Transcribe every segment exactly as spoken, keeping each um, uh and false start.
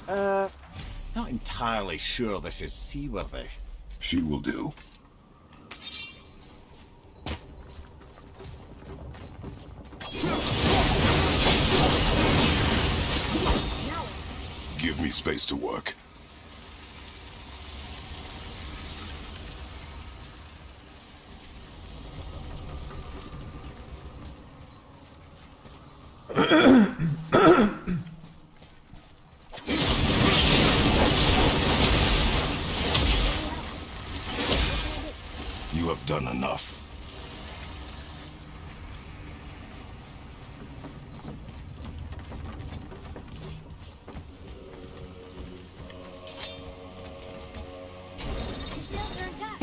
Uh, not entirely sure this is seaworthy. She will do. Give me space to work. You have done enough. The sails are intact.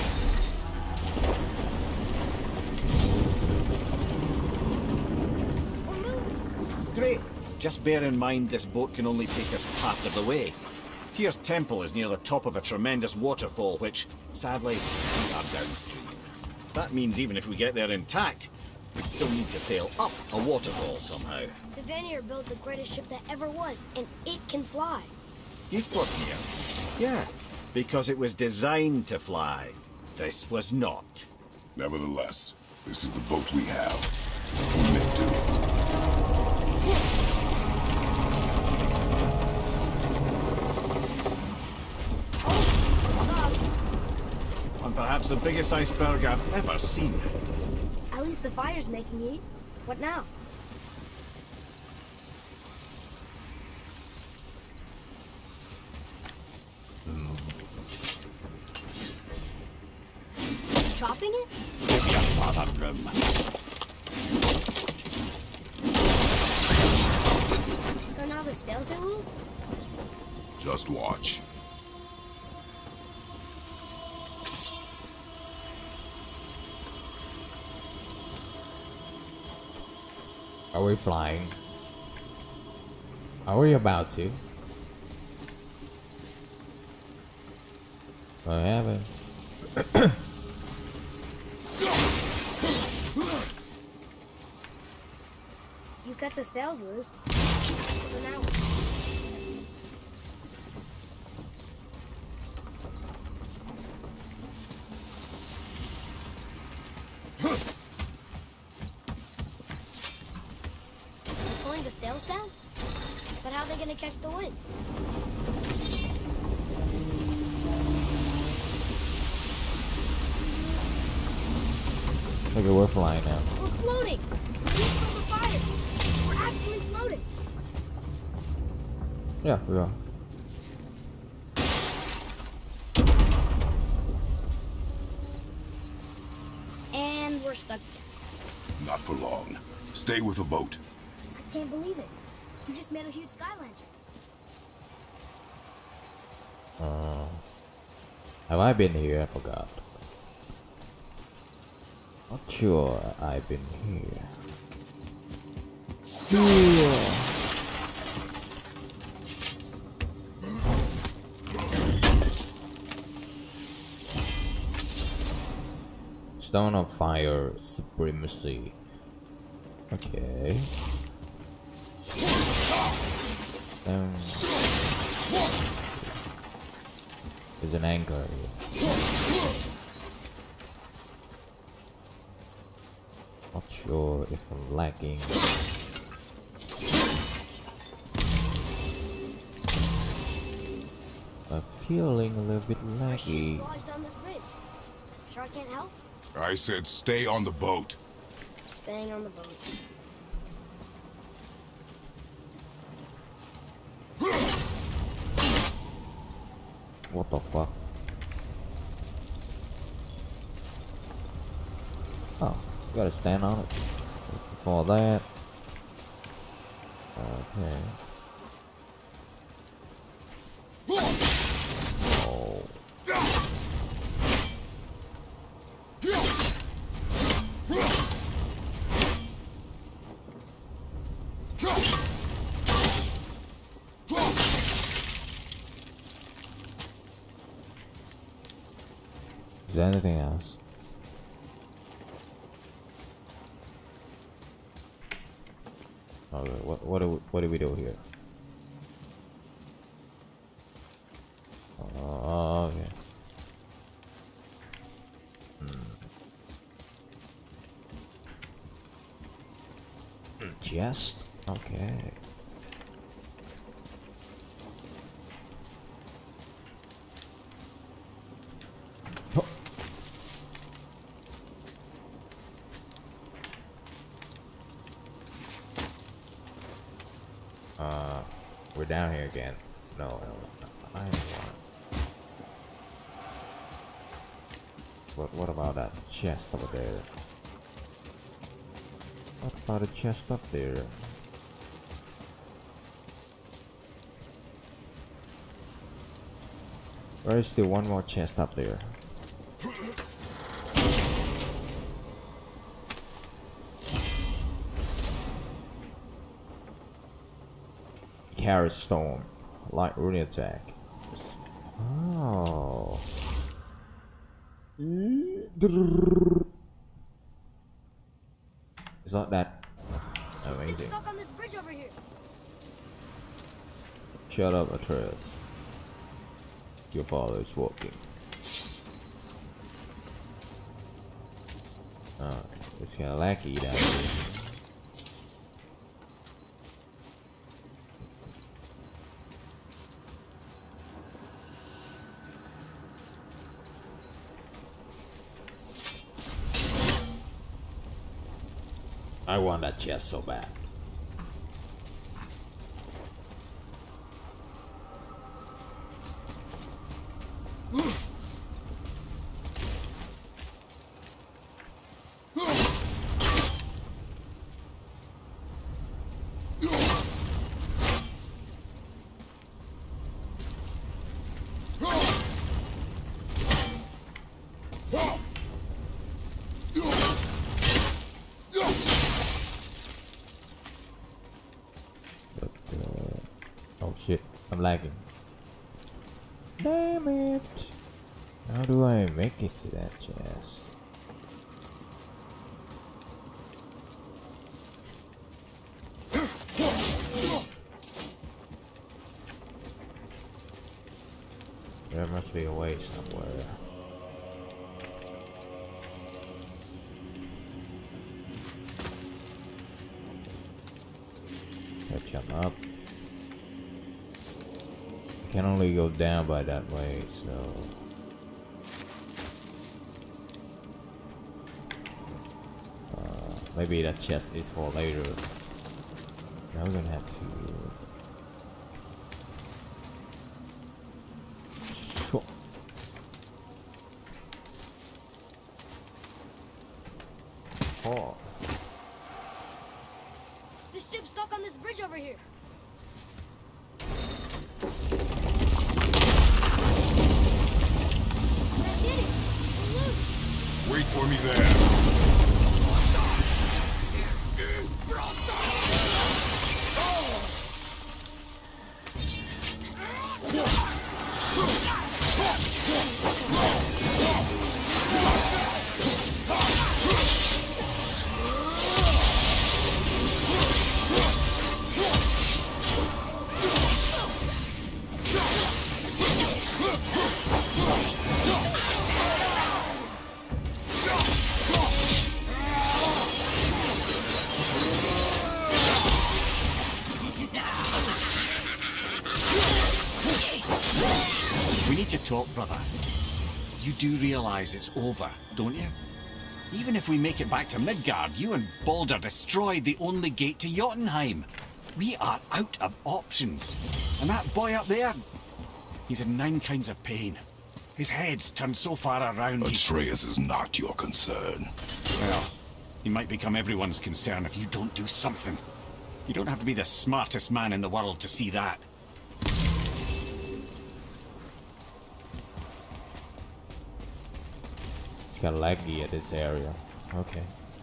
We're moving. Great. Just bear in mind this boat can only take us part of the way. Tyr's temple is near the top of a tremendous waterfall which, sadly, we are downstream. That means even if we get there intact, we'd still need to sail up a waterfall somehow. The Vanir built the greatest ship that ever was, and it can fly. Skidbladnir? Yeah, because it was designed to fly. This was not. Nevertheless, this is the boat we have. We may do. And perhaps the biggest iceberg I've ever seen. At least the fire's making heat. What now? Chopping it? Give me a father room. So now the sails are loose? Just watch. Are we flying? Are we about to? What happens? You cut the sails loose. So now what? Pulling the sails down? But how are they gonna catch the wind? Look at we're flying now. We're floating! Heat from the fire! We're actually floating! Yeah, we are. And we're stuck. Not for long. Stay with the boat. I can't believe it. You just made a huge sky lantern. Uh, have I been here? I forgot. Not sure I've been here. Yeah. Stone of Fire Supremacy. Okay. Stone. There's an anchor here. Not sure if I'm lagging. I'm feeling a little bit Our ship's laggy. lodged on this bridge. Sure I can't help? I said stay on the boat. Staying on the boat. What the fuck? Oh, gotta stand on it. Before that. Okay. Oh. Is there anything else? Okay, what what do we, what do we do here? chest. Okay. Oh. Uh, we're down here again. No, no, I don't want. What? What about that chest over there? What about a chest up there? There is still one more chest up there. Carrot storm, light rune attack. Oh. It's not that amazing. Stuck on this bridge over here. Shut up, Atreus. Your father is walking. Oh, it's kind of laggy down here. I want that chest so bad. Shit, I'm lagging. Damn it! How do I make it to that chest? There must be a way somewhere. Catch him up. Can only go down by that way, so uh, maybe that chest is for later. Now we're gonna have to. Sure. Oh. This ship's stuck on this bridge over here. Wait for me there. Talk, brother. You do realize it's over, don't you? Even if we make it back to Midgard, you and Baldur destroyed the only gate to Jotunheim. We are out of options. And that boy up there, he's in nine kinds of pain. His head's turned so far around. Atreus is not your concern. Well, he might become everyone's concern if you don't do something. You don't have to be the smartest man in the world to see that. It's got laggy at this area. Okay.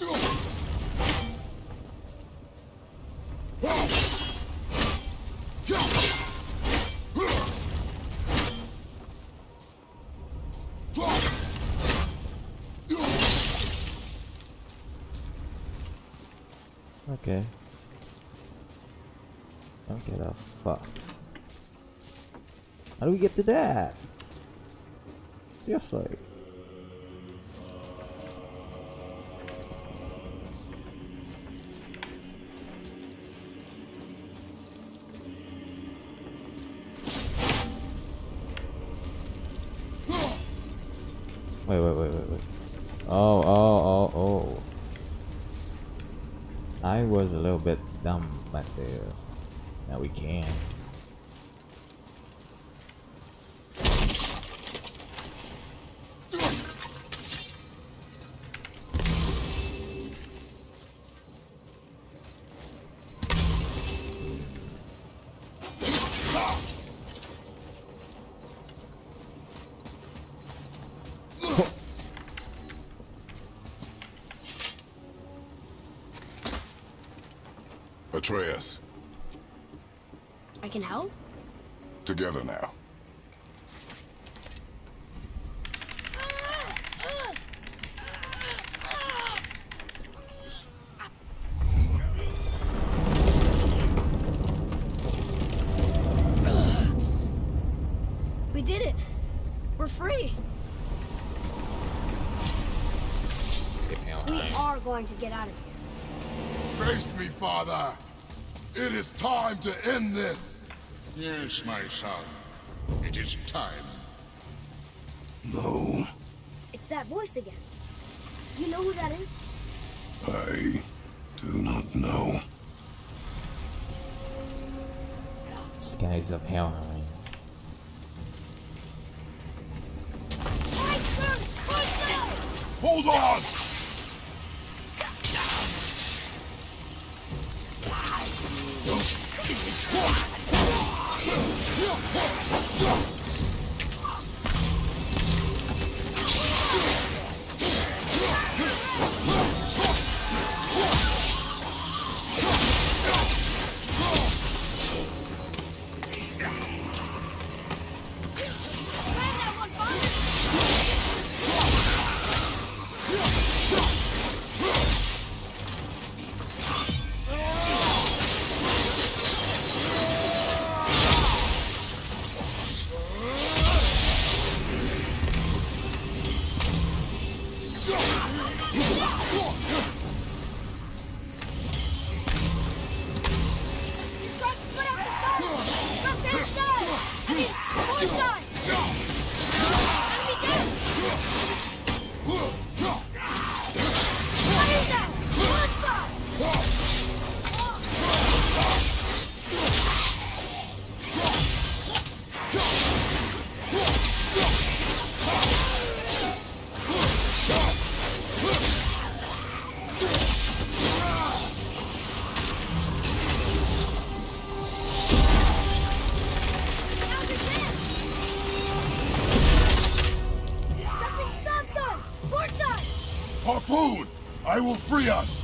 Okay. Don't get a fucked. How do we get to that? Seriously. Wait, wait, wait, wait, wait. Oh, oh, oh, oh. I was a little bit dumb back there. Now we can. Atreus, I can help? together now. We did it. We're free. We are going to get out of here. Face me, father. It is time to end this. Yes, my son. It is time. No, It's that voice again. You know who that is? I do not know. Skies of hell. Hold on! Harpoon! I will free us!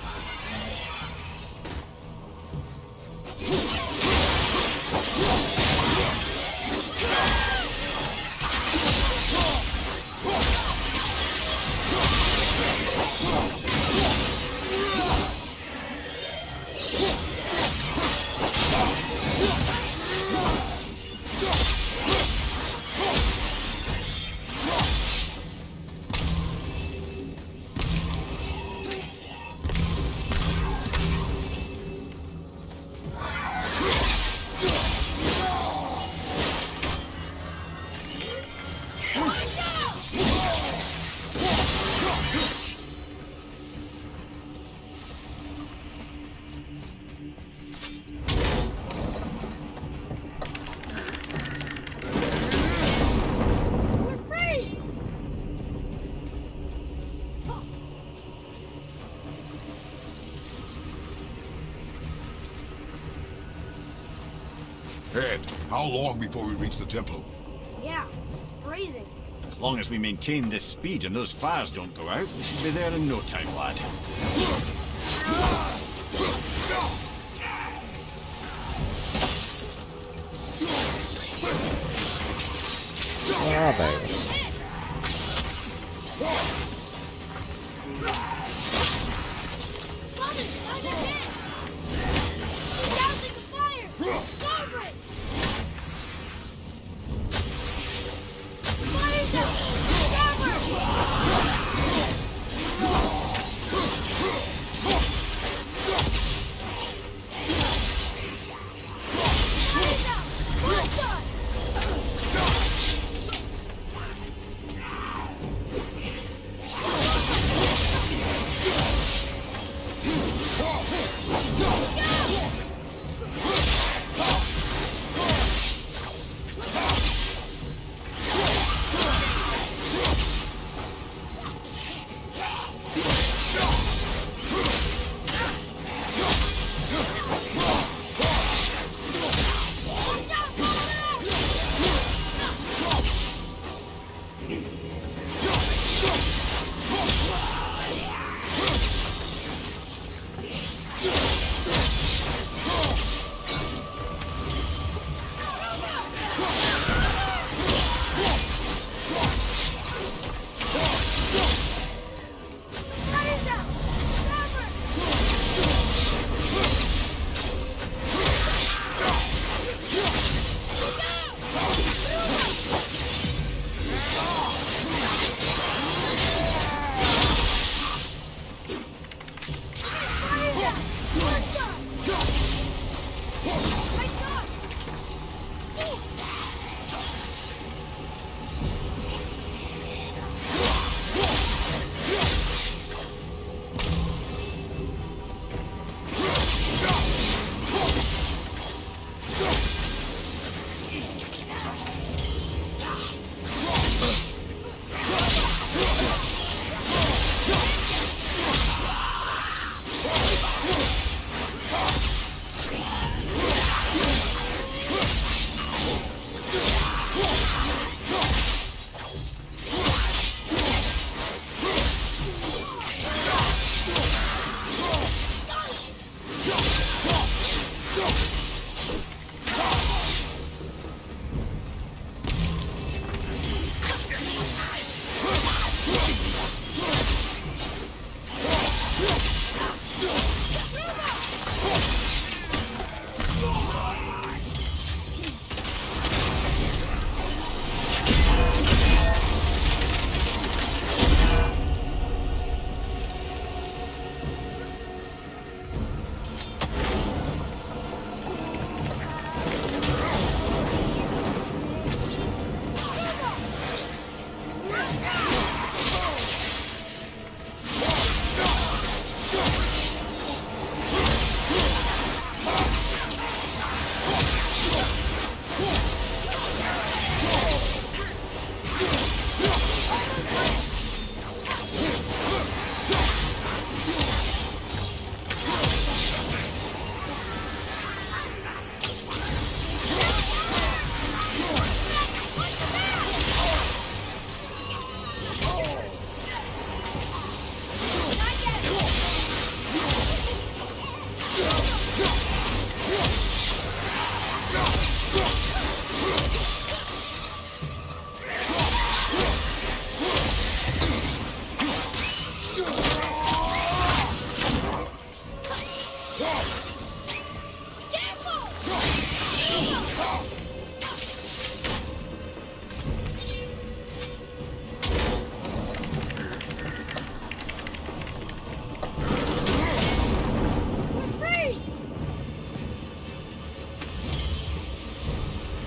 Ed, how long before we reach the temple? Yeah, it's freezing. As long as we maintain this speed and those fires don't go out, we should be there in no time, lad. Where are they?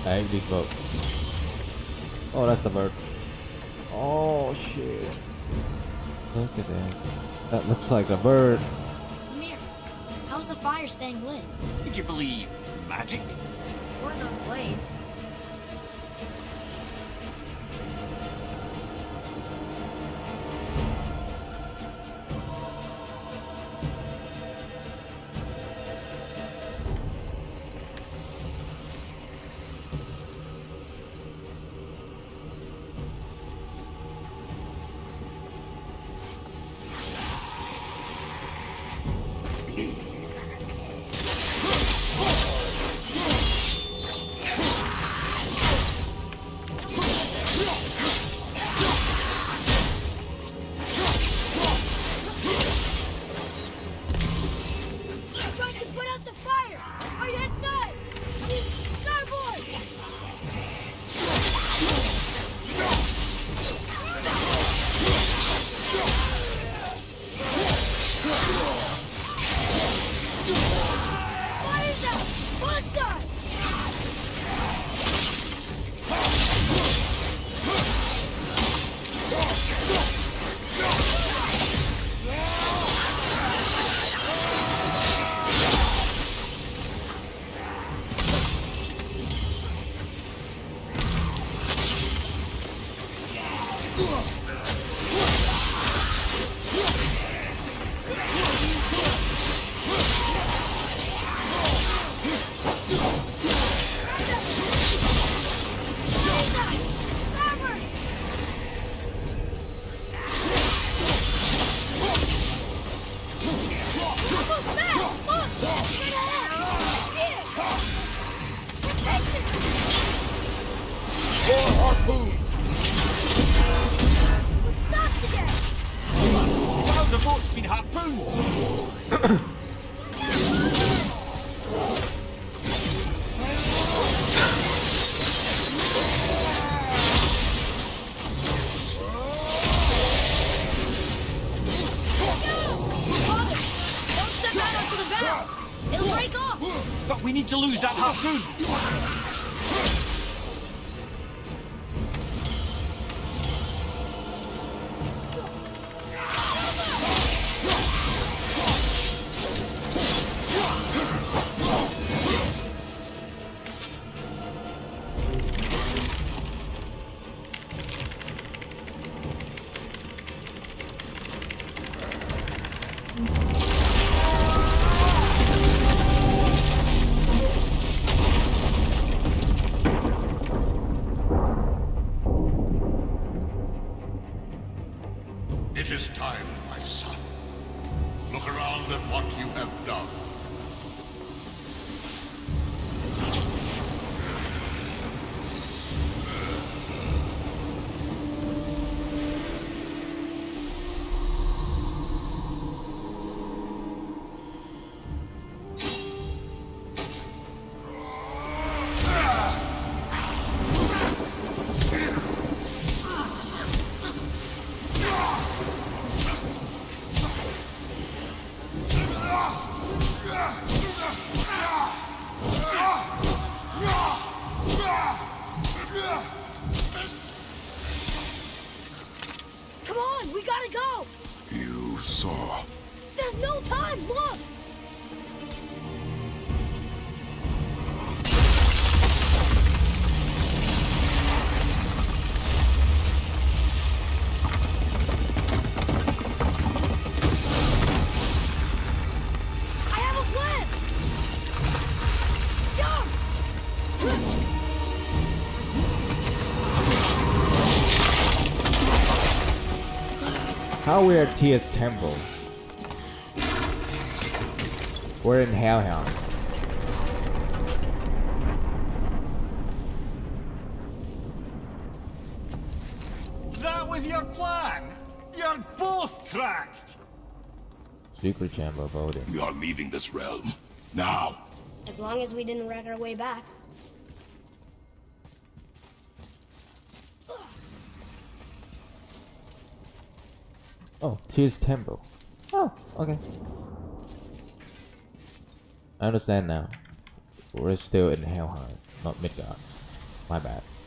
I hate this boat. Oh, that's the bird. Oh shit. Look at that. That looks like a bird. Mir, how's the fire staying lit? Would you believe magic? Or those blades? To lose that harpoon. It is time, my son. Look around at what you have done. How we're at Tia's temple. We're in Hellhound. That was your plan. You're both cracked. Secret chamber voting. We are leaving this realm. Now. As long as we didn't wreck our way back. Oh, Tia's temple. Oh, okay. I understand now. We're still in Helheim, not Midgard. My bad.